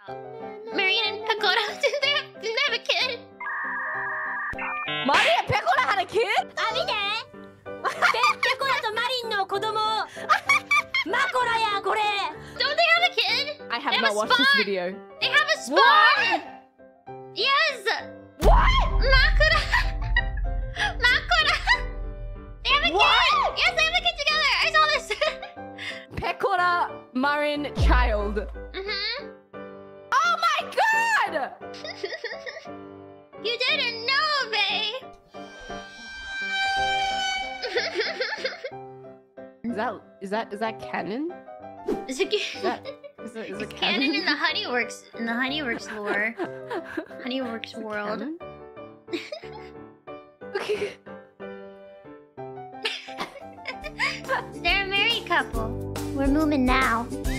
Marion and Pecora, didn't they have a kid? Mari and Pecora had a kid? あ、見てペコラとマリンの子供マコラやこれ Don't they have a kid? I have They have not a watched this spawn. video. They have a spawn! What? Yes! What? Makura! Makura! They have a What? kid! Yes, they have a kid together! I saw this! Pecora, Marin, child. Mm-hmm. Oh my god! You didn't know, babe! Is that canon? Is it Is it it's canon? canon in the Honeyworks lore. Honeyworks world. They're a married couple. We're moving now.